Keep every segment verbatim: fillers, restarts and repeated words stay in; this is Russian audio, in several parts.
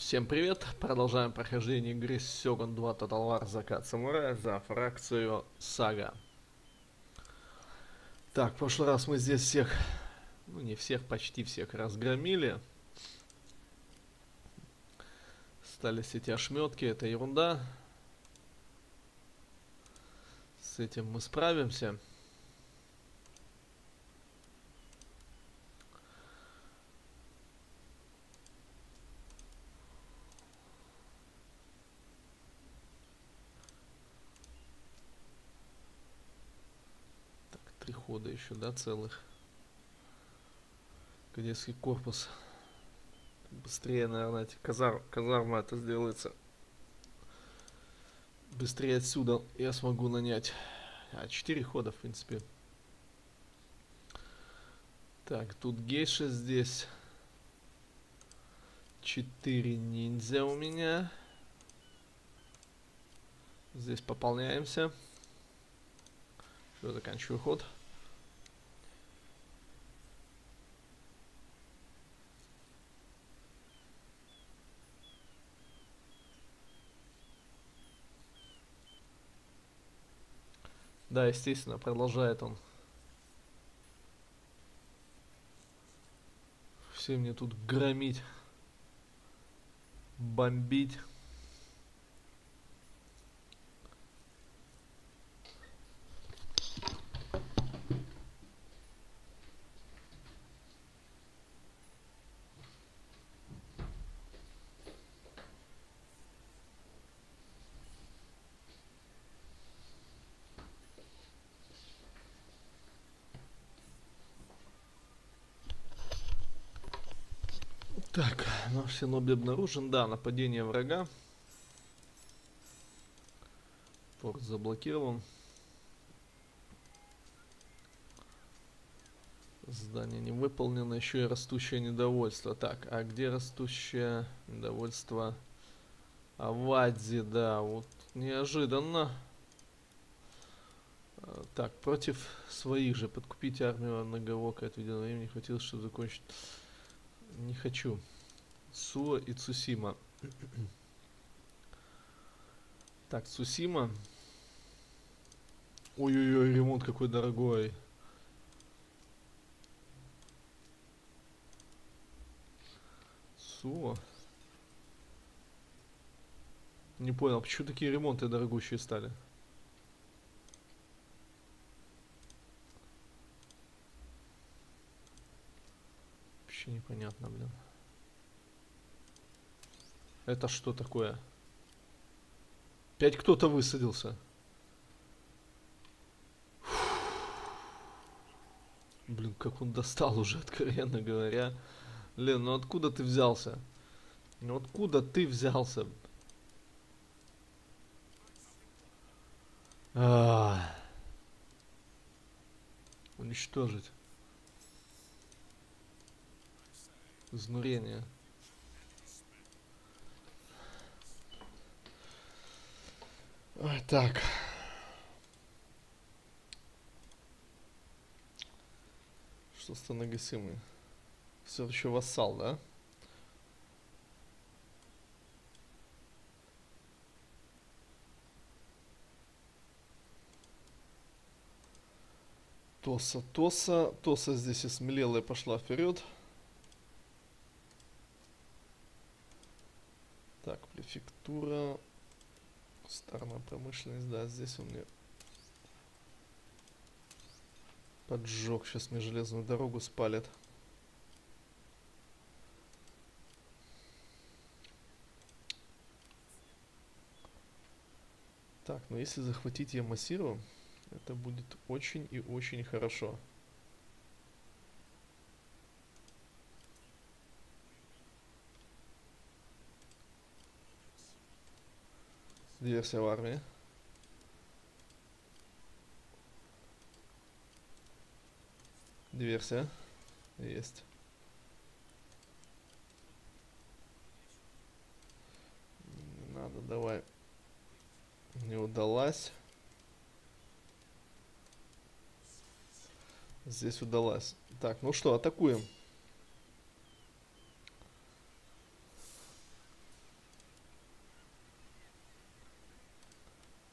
Всем привет! Продолжаем прохождение игры Сёгун два Total War Закат Самурая за фракцию Сага. Так, в прошлый раз мы здесь всех, ну не всех, почти всех разгромили. Остались эти ошметки, это ерунда. С этим мы справимся. Три хода еще, да, целых. Кадетский корпус. Быстрее, наверное, эти казар... казарма это сделается. Быстрее отсюда я смогу нанять. А, четыре хода, в принципе. Так, тут гейша здесь. Четыре ниндзя у меня. Здесь пополняемся. Все, заканчиваю ход. Да, естественно, продолжает он. Все мне тут громить, бомбить. Так, наш синоби обнаружен. Да, нападение врага. Порт заблокирован. Задание не выполнено. Еще и растущее недовольство. Так, а где растущее недовольство? Авадзи, да, вот неожиданно. Так, против своих же. Подкупить армию Нагаока. Отведенного времени хватило, чтобы закончить. Не хочу. Суо и Цусима. Так, Цусима. Ой-ой-ой, ремонт какой дорогой. Суо. Не понял, почему такие ремонты дорогущие стали? Вообще непонятно, блин. Это что такое? Опять кто-то высадился. Блин, как он достал уже, откровенно говоря. Лен, ну откуда ты взялся? Ну откуда ты взялся? А-а-а. Уничтожить. Изнурение. Ой, так. Что с Танагасимой? Все еще вассал, да? Тоса, Тоса. Тоса здесь осмелела и пошла вперед. Так, префектура. Старная промышленность, да, здесь он мне поджег. Сейчас мне железную дорогу спалит. Так, ну если захватить Ямасиру, это будет очень и очень хорошо. Диверсия в армии. Диверсия. Есть. Не надо, давай. Не удалась. Здесь удалась. Так, ну что, атакуем.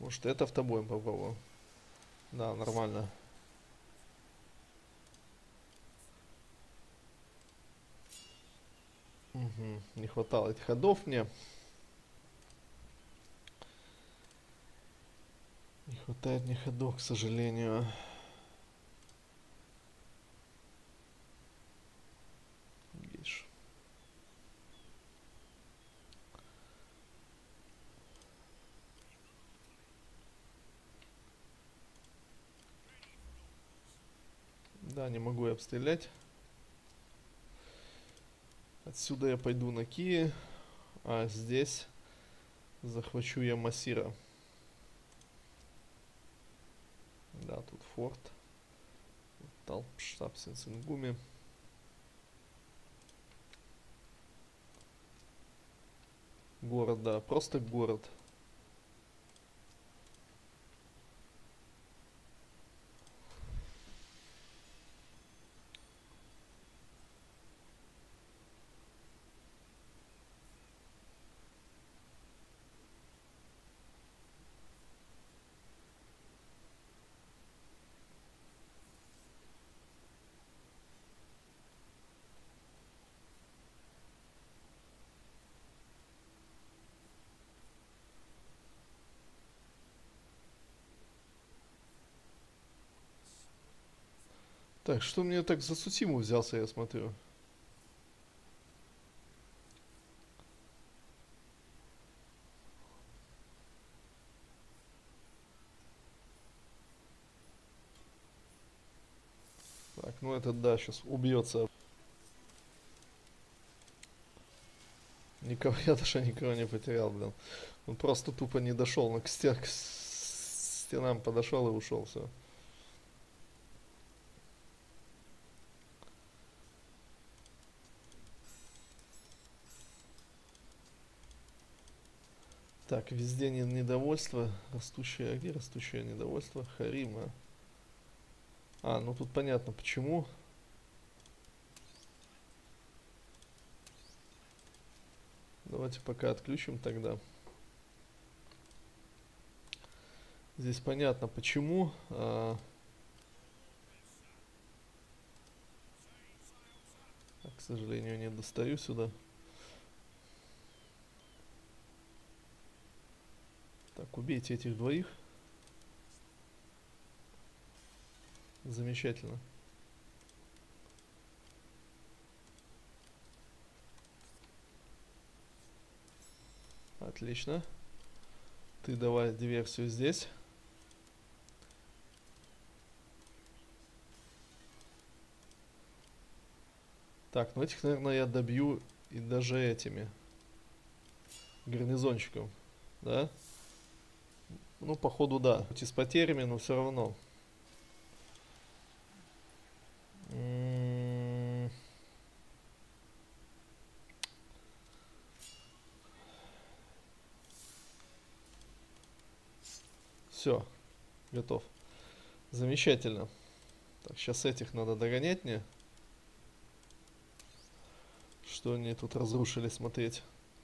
Может, это автобоем попробую. Да, нормально. Угу. Не хватало этих ходов мне. Не хватает мне ходов, к сожалению. Видишь. Да, не могу я обстрелять. Отсюда я пойду на Кии, а здесь захвачу я Масира. Да, тут форт. Талпштаб Сенсенгуми. Город, да, просто город. Так, что мне так за Сусиму взялся, я смотрю. Так, ну этот, да, сейчас убьется. Никого, я даже никого не потерял, блин. Он просто тупо не дошел, но к, стен, к стенам подошел и ушел, все. Так, везде не, недовольство. Растущее, а где растущее недовольство? Харима. А, ну тут понятно почему. Давайте пока отключим тогда. Здесь понятно почему. А... К сожалению, не достаю сюда. Так, убейте этих двоих. Замечательно. Отлично. Ты давай диверсию здесь. Так, ну этих, наверное, я добью и даже этими гарнизончиком, да? Ну, походу, да. Хоть и с потерями, но все равно. М-м-м. Все, готов. Замечательно. Так, сейчас этих надо догонять мне. Что они тут разрушили, смотреть.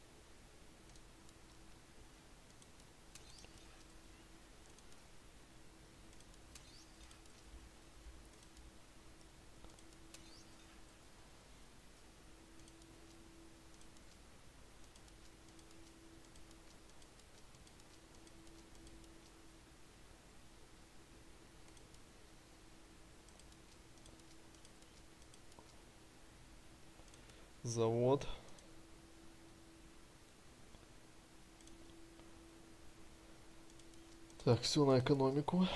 Завод. Так, все на экономику.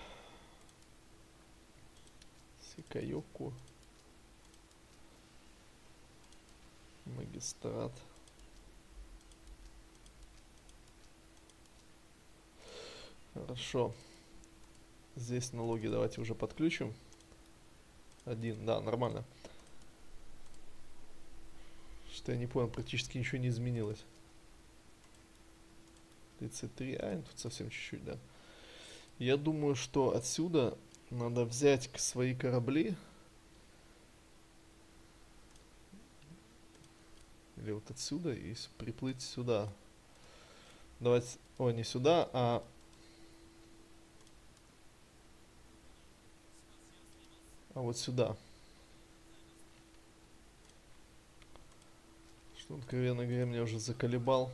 Сикайоку. Магистрат. Хорошо. Здесь налоги давайте уже подключим. Один, да, нормально. Что я не понял, практически ничего не изменилось. тридцать три, а, тут совсем чуть-чуть, да. Я думаю, что отсюда надо взять к свои корабли. Или вот отсюда и приплыть сюда. Давайте, о, не сюда, а а вот сюда. Что, откровенно говоря, меня уже заколебал.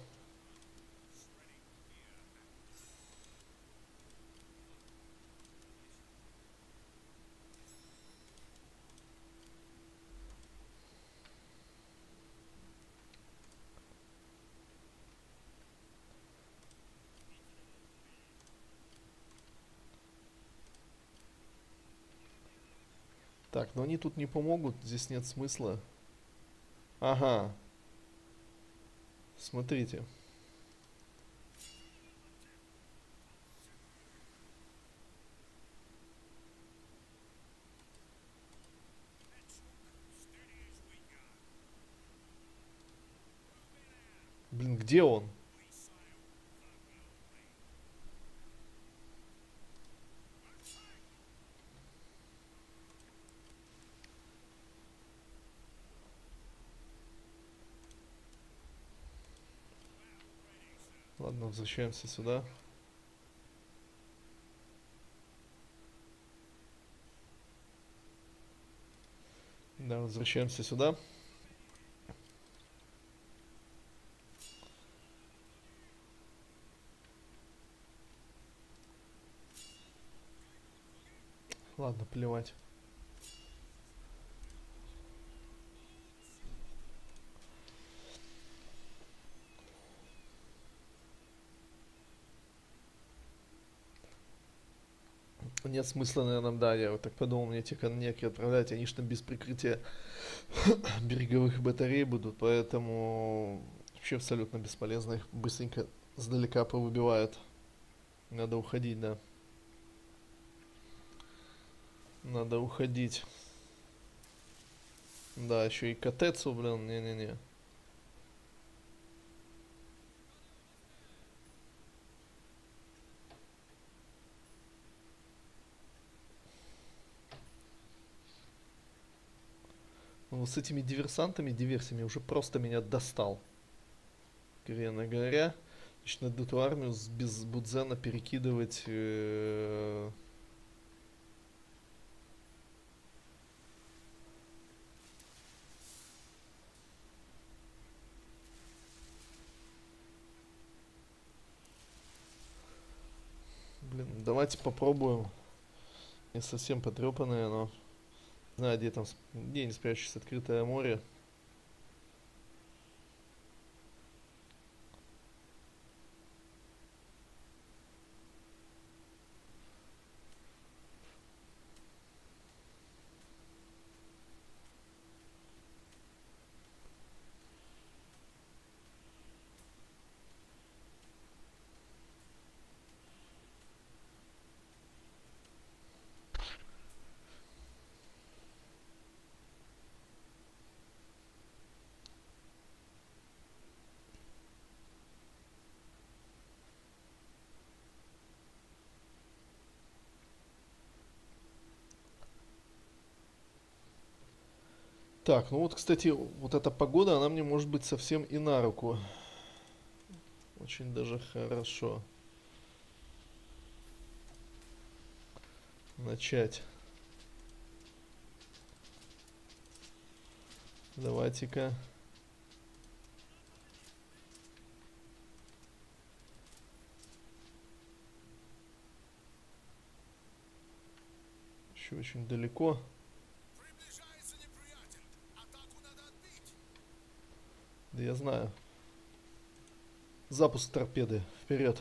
Так, но они тут не помогут, здесь нет смысла. Ага. Смотрите. Блин, где он? Ладно, возвращаемся сюда. Да, возвращаемся сюда. Ладно, плевать. Нет смысла, наверное, да, я вот так подумал, мне те коннекты отправлять, они же там без прикрытия береговых батарей будут, поэтому вообще абсолютно бесполезно, их быстренько сдалека повыбивают. Надо уходить, да. Надо уходить. Да, еще и Катецу, блин, не-не-не. Ну, с этими диверсантами, диверсиями уже просто меня достал. Откровенно говоря, начинает эту армию с- без Будзена перекидывать. э, Блин, давайте попробуем. Не совсем потрепанное, но знаю, где там, с- где не спрячешься, открытое море. Так, ну вот, кстати, вот эта погода, она мне может быть совсем и на руку. Очень даже хорошо. Начать. Давайте-ка. Еще очень далеко. Да я знаю. Запуск торпеды. Вперед.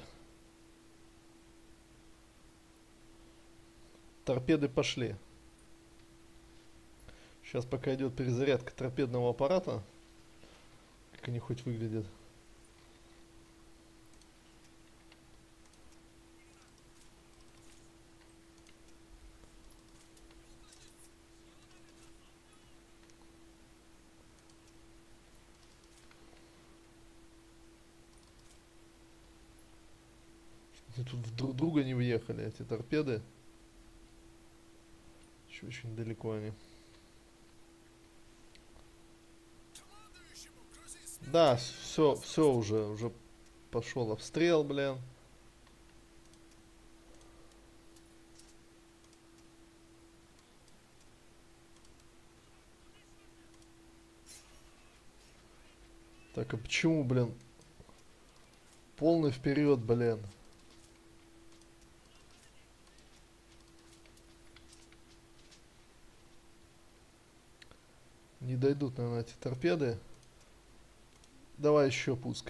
Торпеды пошли. Сейчас пока идет перезарядка торпедного аппарата. Как они хоть выглядят. Они тут в друг друга не въехали, эти торпеды. Еще очень далеко они. Да, все, все уже, уже пошел обстрел, блин. Так, а почему, блин? Полный вперед, блин. Не дойдут, наверное, эти торпеды. Давай еще пуск.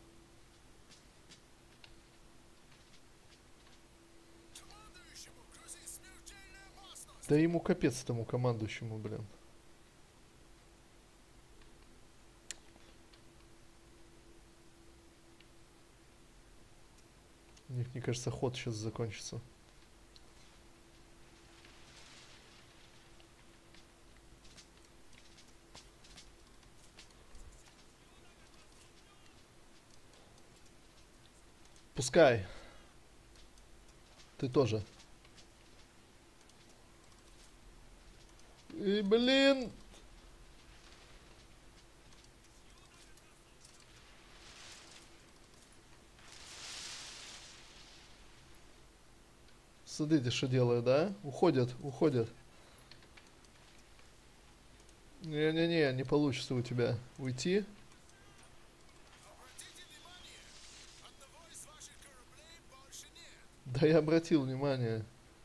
Да ему капец этому командующему, блин. У них, мне кажется, ход сейчас закончится. Пускай. Ты тоже. И, блин. Смотрите, что делают, да? Уходят, уходят. Не-не-не, не получится у тебя уйти. Да я обратил внимание.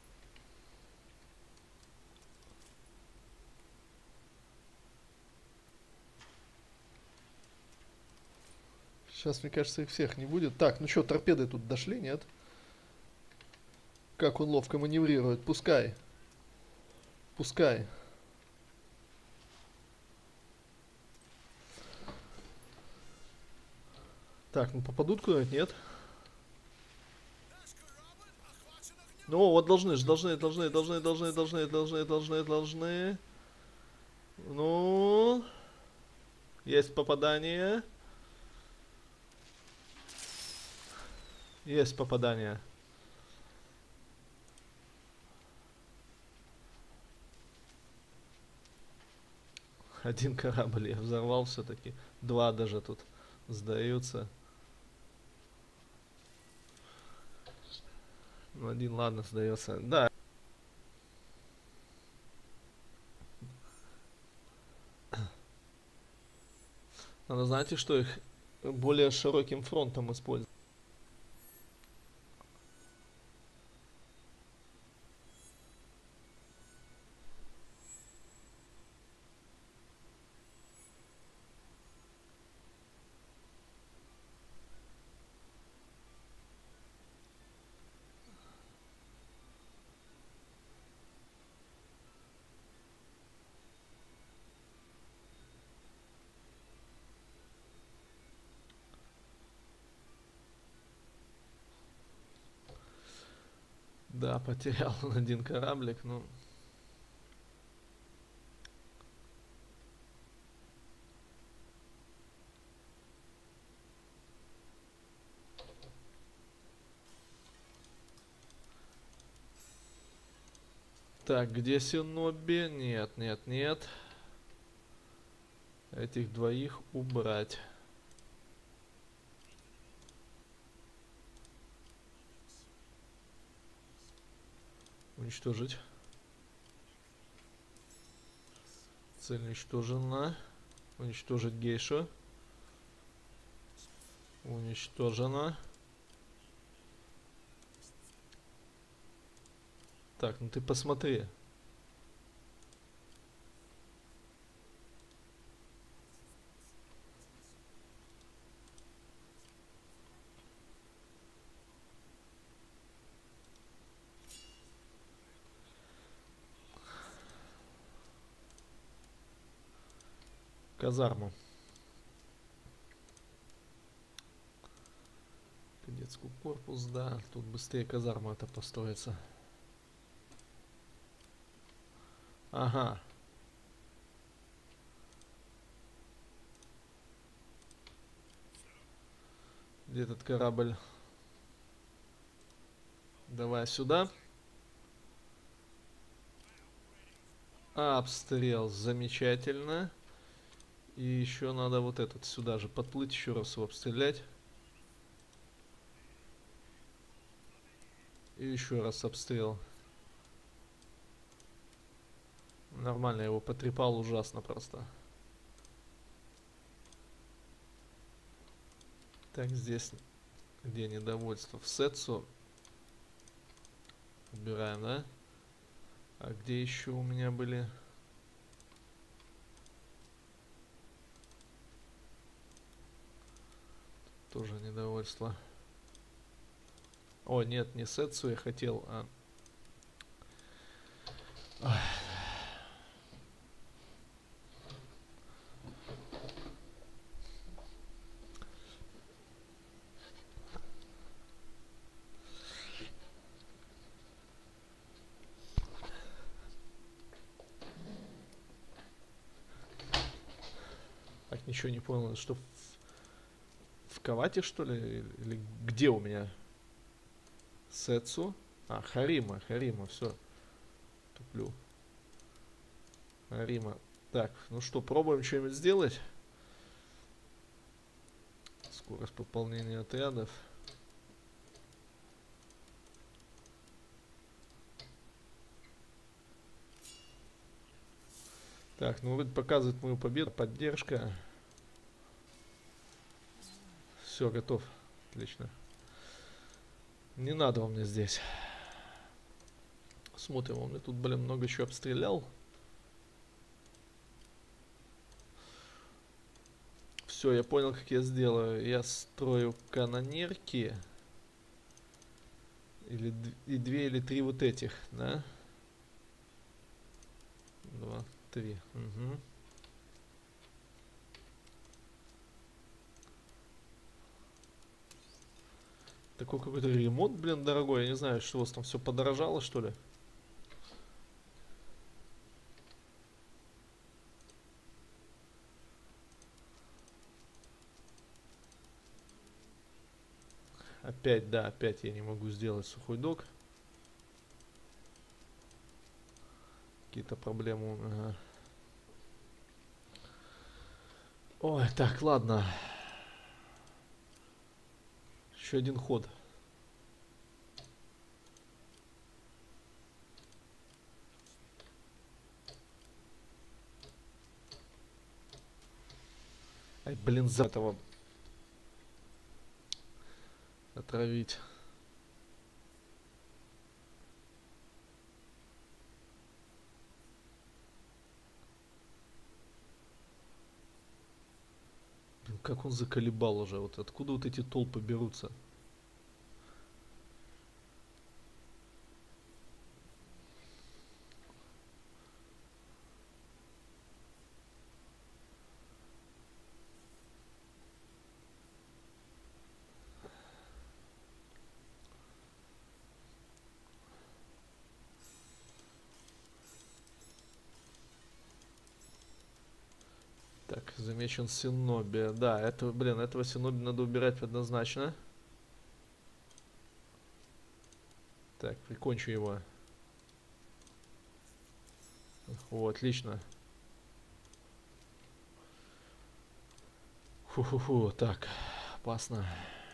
Сейчас, мне кажется, их всех не будет. Так, ну что, торпеды тут дошли, нет? Как он ловко маневрирует. Пускай. Пускай. Так, ну попадут куда-нибудь, нет? Ну, вот должны же, должны, должны, должны, должны, должны, должны, должны, должны. Ну, есть попадание. Есть попадание. Один корабль я взорвал все-таки. Два даже тут сдаются. Ну, один, ладно, сдается. Да. Надо, знаете, что их более широким фронтом использовать. Да, потерял он один кораблик, ну. Так, где Синоби? Нет, нет, нет. Этих двоих убрать. Уничтожить. Цель уничтожена. Уничтожить гейшу. Уничтожена. Так, ну ты посмотри. Казарму. Кадетский корпус, да. Тут быстрее казарма это построится. Ага. Где этот корабль? Давай сюда. Обстрел. Замечательно. И еще надо вот этот сюда же подплыть, еще раз его обстрелять. И еще раз обстрел. Нормально, я его потрепал ужасно просто. Так, здесь где недовольство? В Сетсу. Убираем, да? А где еще у меня были? Тоже недовольство. О, нет, не Сетсу я хотел, а... Ой. Так, ничего не понял, что в, в Кавате, что ли? Или где у меня? Сетсу? А, Харима, Харима, все. Туплю. Харима. Так, ну что, пробуем что-нибудь сделать? Скорость пополнения отрядов. Так, ну вроде показывает мою победу. Поддержка. Все, готов. Отлично. Не надо он мне здесь. Смотрим, он мне тут, блин, много чего обстрелял. Все, я понял, как я сделаю. Я строю канонерки. Или и две или три вот этих, да? Два, три. Угу. Такой какой-то ремонт, блин, дорогой. Я не знаю, что у вас там все подорожало, что ли? Опять, да, опять я не могу сделать сухой док. Какие-то проблемы. Ага. Ой, так, ладно. Еще один ход. Ай, блин, за этого отравить. Блин, как он заколебал уже. Вот откуда вот эти толпы берутся? Так, замечен Синоби. Да, этого, блин, этого Синоби надо убирать однозначно. Так, прикончу его. О, отлично. Фу-фу-фу, так, опасно.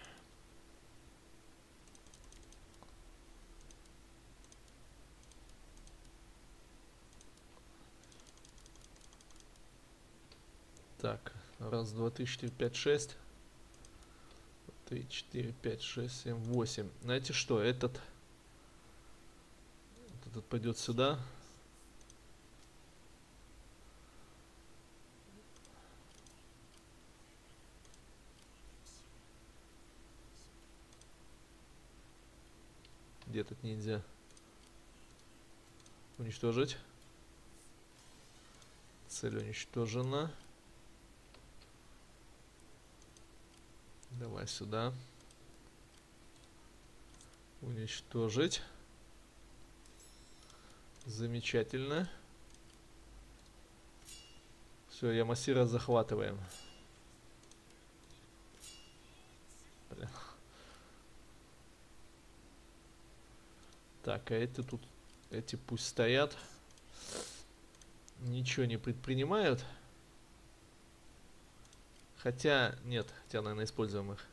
Так, раз, два, три, четыре, пять, шесть. Три, четыре, пять, шесть, семь, восемь. Знаете что, этот... Этот пойдет сюда. Где этот ниндзя? Уничтожить. Цель уничтожена. Давай сюда. Уничтожить. Замечательно. Все, Ямасира захватываем. Блин. Так, а эти тут... Эти пусть стоят. Ничего не предпринимают. Хотя, нет, хотя, наверное, используем их.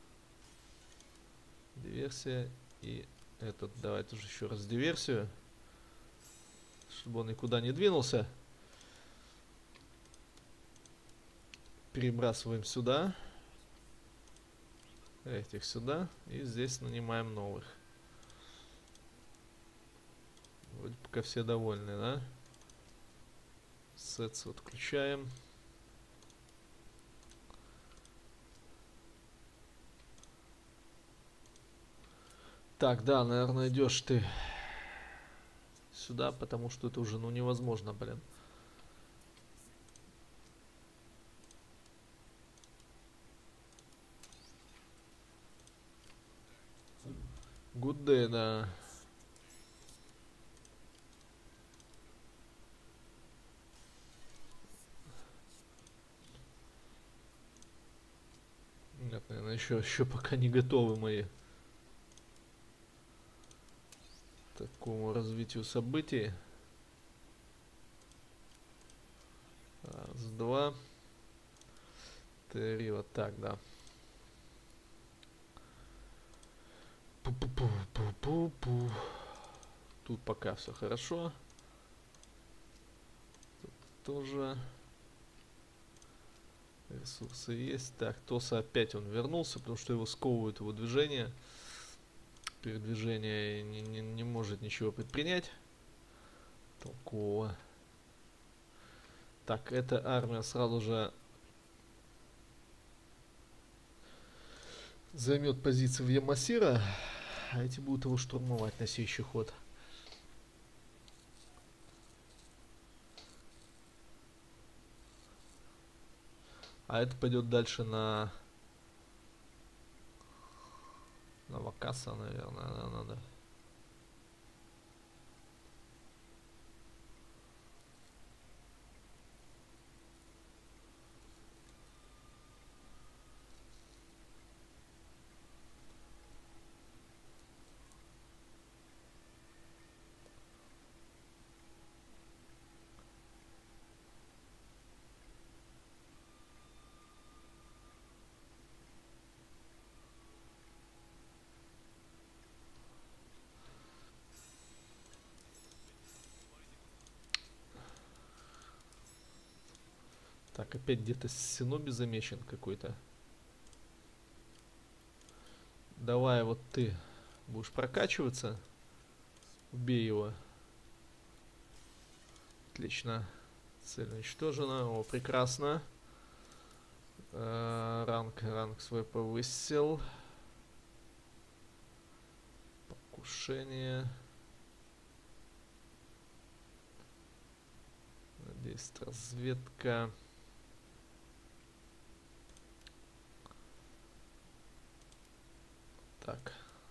Диверсия и этот. Давайте уже еще раз диверсию. Чтобы он никуда не двинулся. Перебрасываем сюда. Этих сюда. И здесь нанимаем новых. Вроде пока все довольны, да? Сетс отключаем. Так, да, наверное, идешь ты сюда, потому что это уже, ну, невозможно, блин. Good day, да. Нет, наверное, еще, еще пока не готовы мои к такому развитию событий. Раз, два, три, вот так, да. Пу-пу-пу-пу-пу-пу. Тут пока все хорошо. Тут тоже ресурсы есть. Так, Тоса опять он вернулся, потому что его сковывают его движение. Передвижение не, не, не может ничего предпринять. Толково. Так, эта армия сразу же займет позиции в Ямасира, а эти будут его штурмовать на следующий ход. А это пойдет дальше на на Вакаса, наверное, да, надо. Так, опять где-то Синоби замечен какой-то. Давай вот ты будешь прокачиваться. Убей его. Отлично. Цель уничтожена. О, прекрасно. Э, ранг, ранг свой повысил. Покушение. Здесь разведка. Так.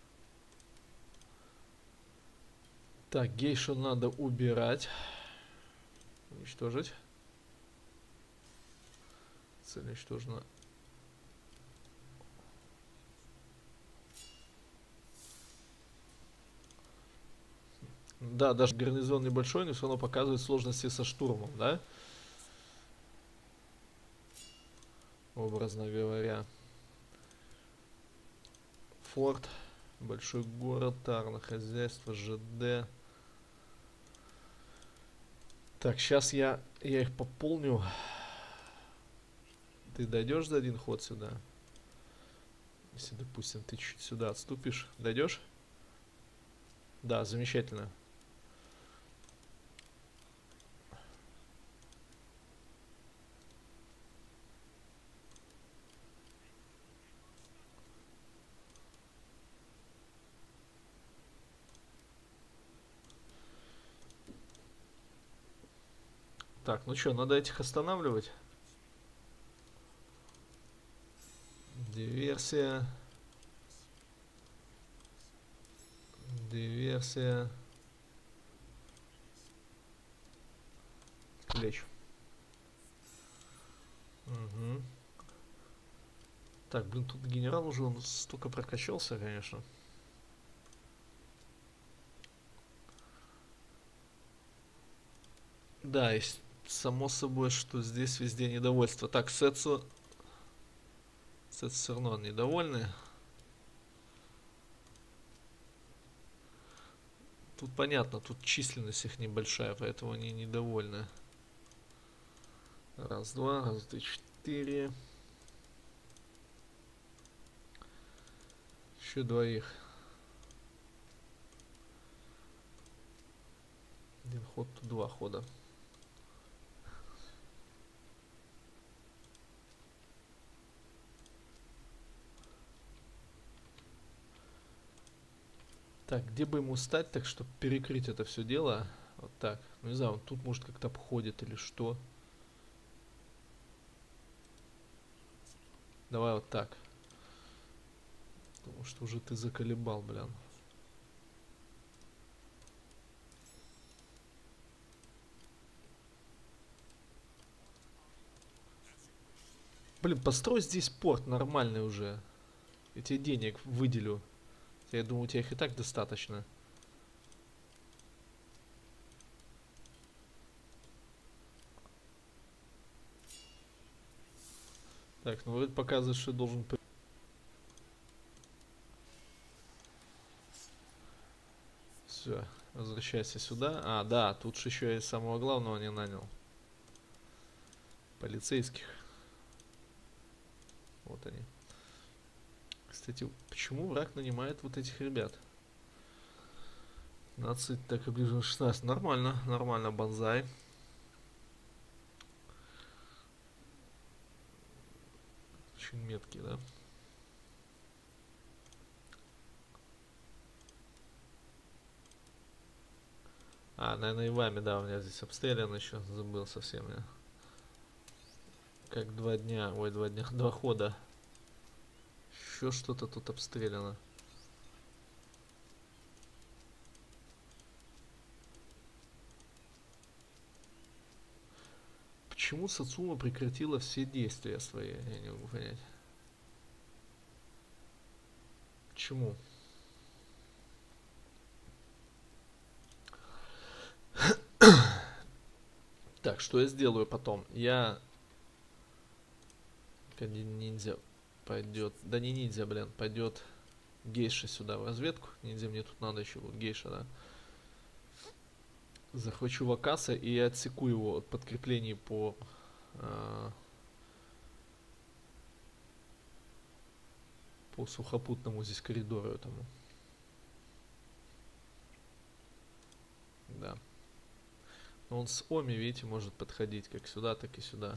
Так, гейшу надо убирать. Уничтожить. Цель уничтожена. Да, даже гарнизон небольшой, но все равно показывает сложности со штурмом, да? Образно говоря. Форт, большой город, тарное хозяйство, ЖД. Так, сейчас я, я их пополню. Ты дойдешь за один ход сюда? Если, допустим, ты чуть сюда отступишь, дойдешь? Да, замечательно. Так, ну что, надо этих останавливать. Диверсия. Диверсия. Клещ. Угу. Так, блин, тут генерал уже он столько прокачался, конечно. Да, есть само собой, что здесь везде недовольство. Так, Сетсу... Сетсу все равно недовольны. Тут понятно, тут численность их небольшая, поэтому они недовольны. Раз, два, раз, два, четыре. Еще двоих. Один ход, тут два хода. Так, где бы ему стать, так чтобы перекрыть это все дело? Вот так. Ну не знаю, он тут может как-то обходит или что. Давай вот так. Потому что уже ты заколебал, блин. Блин, построй здесь порт нормальный уже. Я тебе денег выделю. Я думаю, у тебя их и так достаточно. Так, ну это показывает, что должен... Все, возвращайся сюда. А, да, тут же еще и самого главного не нанял. Полицейских. Вот они. Кстати, почему враг нанимает вот этих ребят? пятнадцать, так и ближе шестнадцать. Нормально, нормально, бонзай. Очень меткий, да? А, наверное, и вами, да, у меня здесь обстрелян еще. Забыл совсем я. Как два дня, ой, два дня, два хода. Еще что-то тут обстреляно. Почему Сацума прекратила все действия свои? Я не могу понять. Почему? Так, что я сделаю потом? Я... Один ниндзя пойдет... Да не ниндзя, блин, пойдет гейша сюда в разведку. Ниндзя мне тут надо еще, вот гейша, да. Захвачу Вакаса и отсеку его от подкреплений по... Э, по сухопутному здесь коридору этому. Да. Но он с Оми, видите, может подходить как сюда, так и сюда.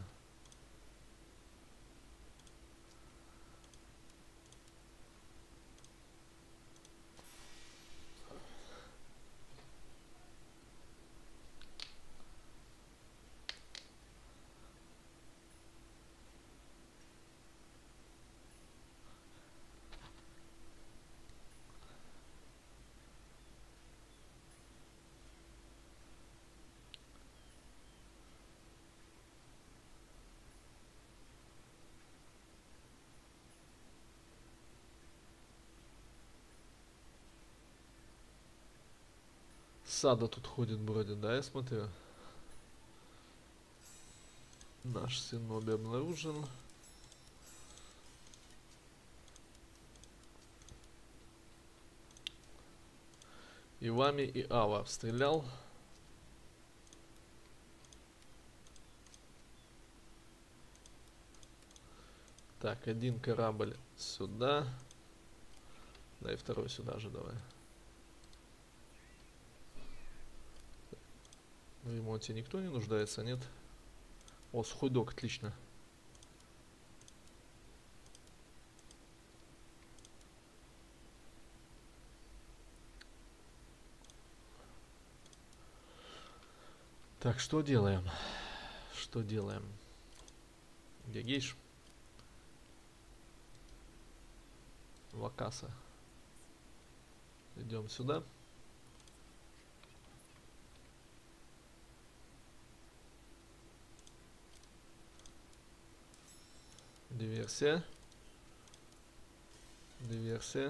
Сада тут ходит, бродит, да, я смотрю. Наш Синоби обнаружен. И вами, и Ава обстрелял. Так, один корабль сюда. Да и второй сюда же давай. В ремонте никто не нуждается, нет? О, сухой док, отлично. Так, что делаем? Что делаем? Где гейш? Вакаса. Идем сюда. Диверсия. Диверсия.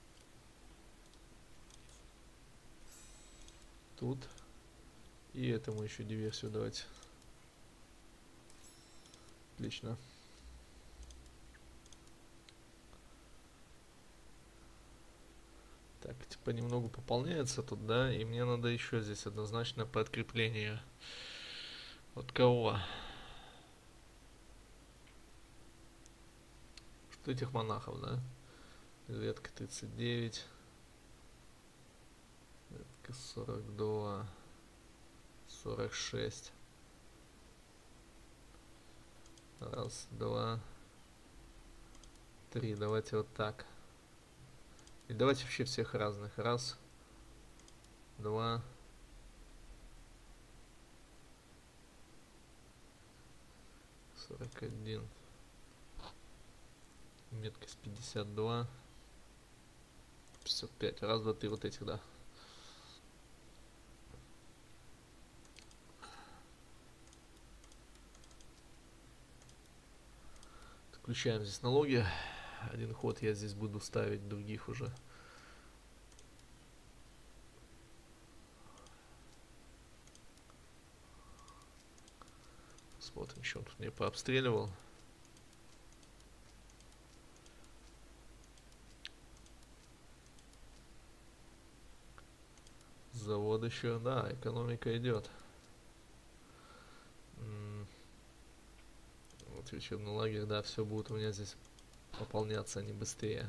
Тут. И этому еще диверсию давайте. Отлично. Так, типа немного пополняется тут, да? И мне надо еще здесь однозначно подкрепление. От кого? Что этих монахов, да? Ветка тридцать девять. Ветка сорок два. сорок шесть. Раз, два, три. Давайте вот так. И давайте вообще всех разных. Раз, два, сорок один. Меткость пятьдесят два. пятьдесят пять. Раз, два, три. Вот этих, да. Включаем здесь налоги. Один ход я здесь буду ставить, других уже. Смотрим, что он тут мне пообстреливал. Завод еще, да, экономика идет. Вот вечерний лагерь, да, все будет у меня здесь пополняться, они быстрее.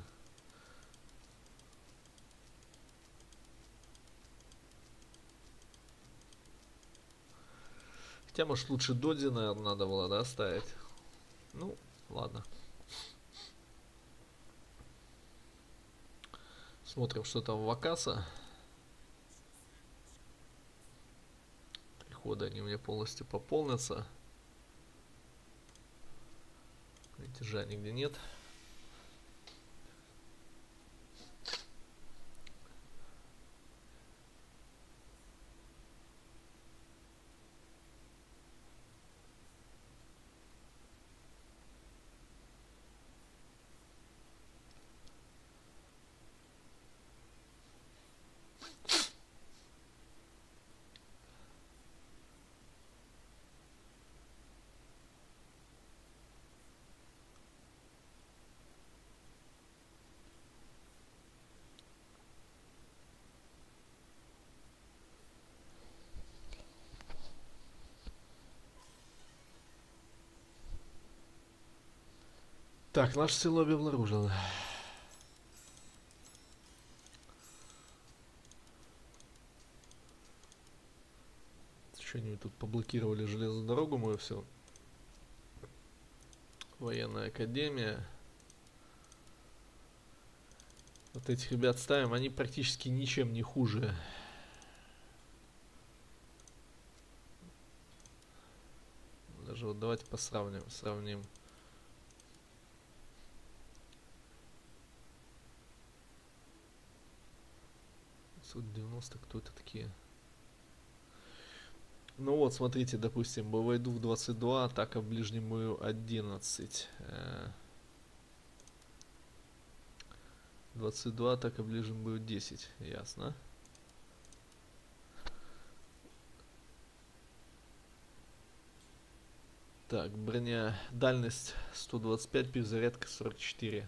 Хотя, может, лучше Доди, наверное, надо было, да, ставить. Ну, ладно. Смотрим, что там в Вакаса. Приходы они у меня полностью пополнятся. Мятежа нигде нет. Так, наше село обнаружено. Что они тут поблокировали железную дорогу мою все. Военная академия. Вот этих ребят ставим, они практически ничем не хуже. Даже вот давайте посравним, сравним. девяносто, кто это такие? Ну вот, смотрите, допустим, войду в двадцать два, атака в ближнем бою одиннадцать. двадцать два, атака в ближнем бою десять, ясно. Так, броня, дальность сто двадцать пять, перезарядка сорок четыре.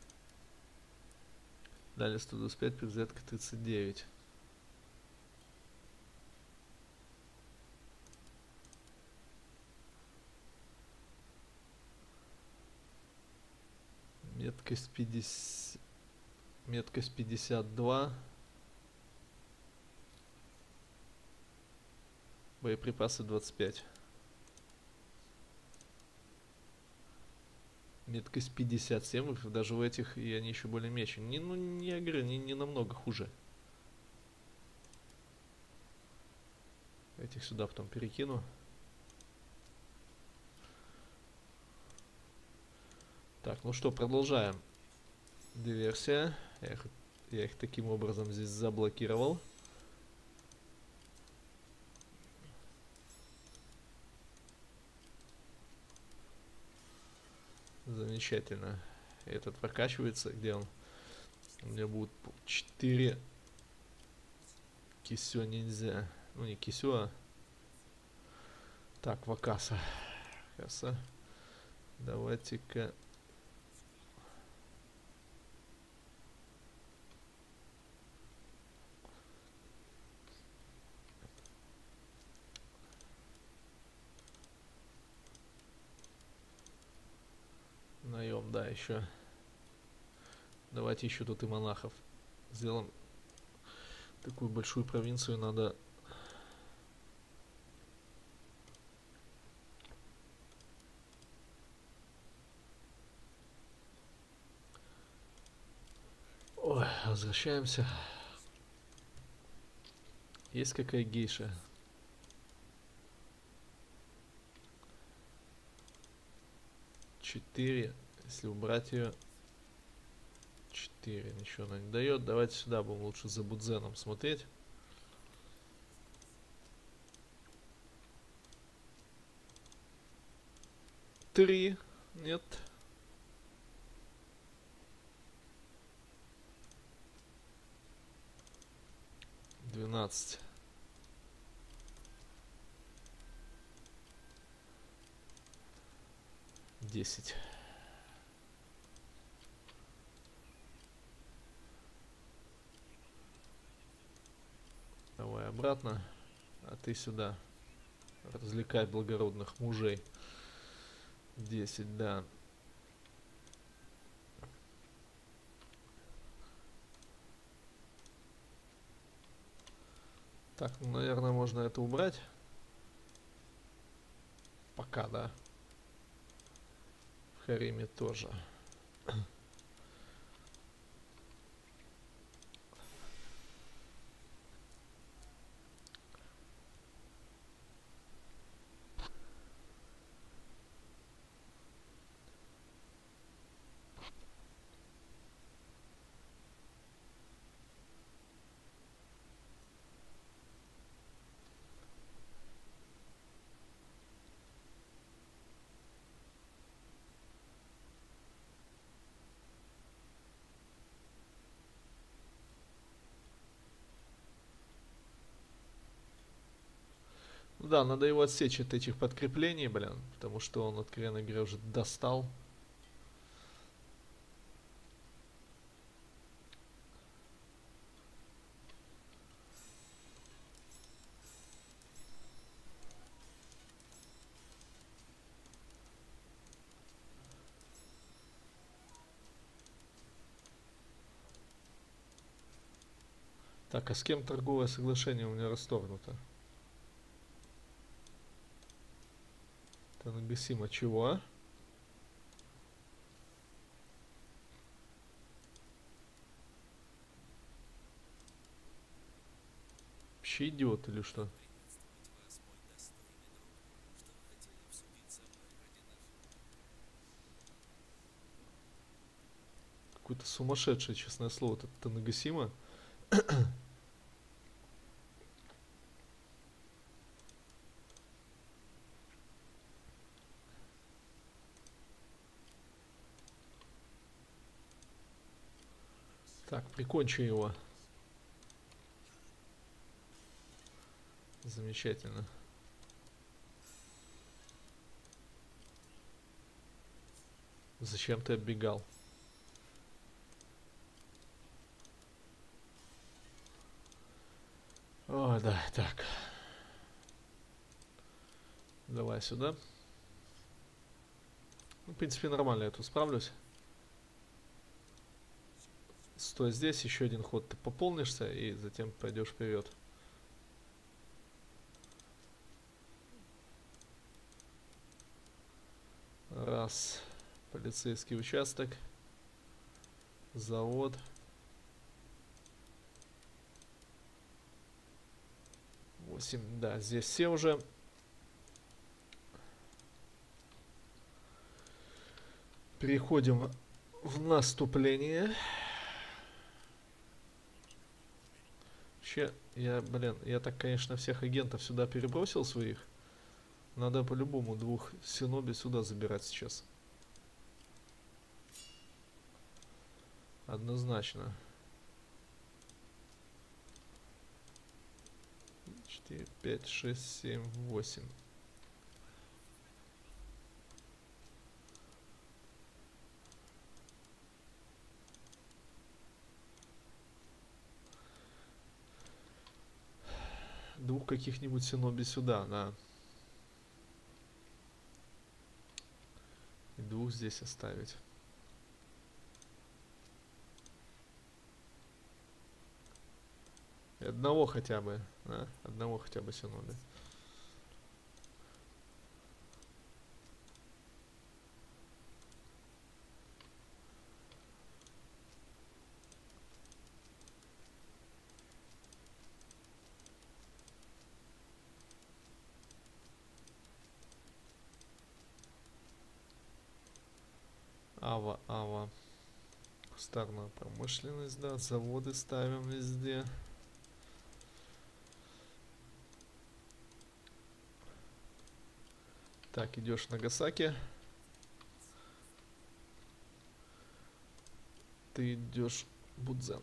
Дальность сто двадцать пять, перезарядка тридцать девять. Меткость пятьдесят, меткость пятьдесят два. Боеприпасы двадцать пять. Меткость пятьдесят семь, даже в этих и они еще более мечи. Не, ну, не, я говорю, не, не намного хуже. Этих сюда потом перекину. Так, ну что, продолжаем. Диверсия. Я их, я их таким образом здесь заблокировал. Замечательно. Этот прокачивается. Где он? У меня будет четыре кисё нельзя. Ну не кисё, а... Так, Вакаса. Вакаса. Давайте-ка... Наем, да, еще. Давайте еще тут и монахов сделаем. Такую большую провинцию надо... Ой, возвращаемся. Есть какая гейша? Четыре. Если убрать ее... Четыре. Ничего она не дает. Давайте сюда будем лучше за Будзеном смотреть. Три. Нет. Двенадцать. Десять. Давай обратно. А ты сюда. Развлекай благородных мужей. Десять, да. Так, ну, наверное, можно это убрать. Пока, да. В хариме тоже. Да, надо его отсечь от этих подкреплений, блин, потому что он, откровенно говоря, уже достал. Так, а с кем торговое соглашение у меня расторгнуто? Танагасима чего, а? Вообще идиот или что? Какой-то сумасшедший, честное слово, этот Танагасима. Так, прикончу его. Замечательно. Зачем ты оббегал? О, да, так. Давай сюда. Ну, в принципе, нормально я тут справлюсь. Стой здесь, еще один ход ты пополнишься и затем пойдешь вперед. Раз. Полицейский участок. Завод. Восемь. Да, здесь все уже. Переходим в наступление. Вообще, я, блин, я так, конечно, всех агентов сюда перебросил своих. Надо по-любому двух синоби сюда забирать сейчас. Однозначно. четыре, пять, шесть, семь, восемь. Двух каких-нибудь синоби сюда, да. И двух здесь оставить. Одного хотя бы, а? Одного хотя бы синода. Ава, ава. Кустарная промышленность, да, заводы ставим везде. Так, идешь в Нагасаки. Ты идешь в Будзен.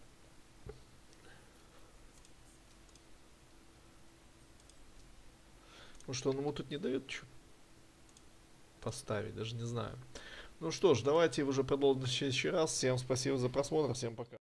Ну что, он ему тут не дает что поставить, даже не знаю. Ну что ж, давайте уже продолжим в следующий раз. Всем спасибо за просмотр, всем пока.